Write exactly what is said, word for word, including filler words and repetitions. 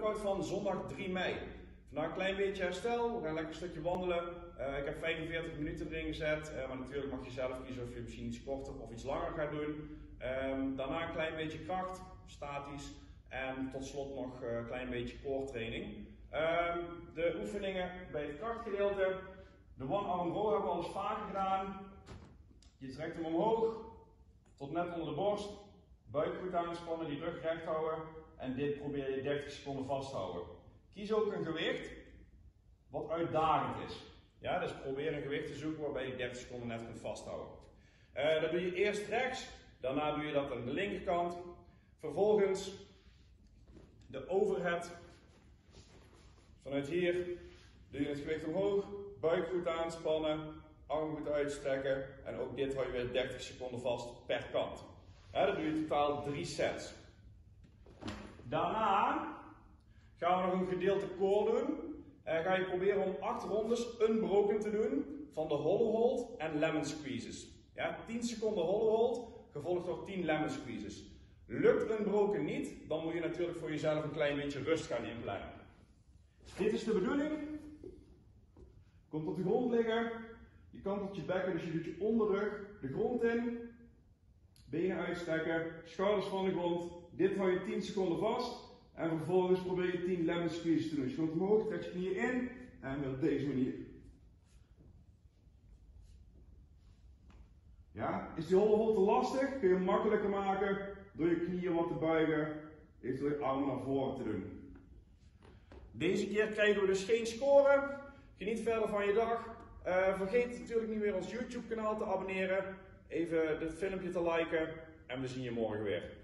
workout van zondag drie mei. Vandaag een klein beetje herstel, we gaan lekker een stukje wandelen. Uh, ik heb vijfenveertig minuten erin gezet, uh, maar natuurlijk mag je zelf kiezen of je misschien iets korter of iets langer gaat doen. Um, daarna een klein beetje kracht, statisch. En tot slot nog uh, een klein beetje core training. Um, de oefeningen bij het krachtgedeelte. De one arm row hebben we al eens vaker gedaan. Je trekt hem omhoog, tot net onder de borst. Buik goed aanspannen, die rug recht houden. En dit probeer je dertig seconden vasthouden. Kies ook een gewicht wat uitdagend is. Ja, dus probeer een gewicht te zoeken waarbij je dertig seconden net kunt vasthouden. Uh, dat doe je eerst rechts, daarna doe je dat aan de linkerkant. Vervolgens de overhead. Vanuit hier doe je het gewicht omhoog, buik goed aanspannen, arm goed uitstrekken en ook dit hou je weer dertig seconden vast per kant. Ja, dat doe je totaal drie sets. Daarna gaan we nog een gedeelte core doen. En ga je proberen om acht rondes unbroken te doen van de hollow hold en lemon squeezes. Ja, tien seconden hollow hold, gevolgd door tien lemon squeezes. Lukt unbroken niet, dan moet je natuurlijk voor jezelf een klein beetje rust gaan inplannen. Dit is de bedoeling. Komt op de grond liggen. Je kantelt je bekken, dus je doet je onderrug de grond in. Benen uitstrekken, schouders van de grond. Dit hou je tien seconden vast. En vervolgens probeer je tien lemon squeezes te doen. Dus je komt omhoog, trek je knieën in en weer op deze manier. Ja, is die hollow hold te lastig? Kun je hem makkelijker maken door je knieën wat te buigen. Eventueel je armen naar voren te doen. Deze keer krijgen we dus geen score. Geniet verder van je dag. Uh, vergeet natuurlijk niet meer ons YouTube kanaal te abonneren. Even dit filmpje te liken. En we zien je morgen weer.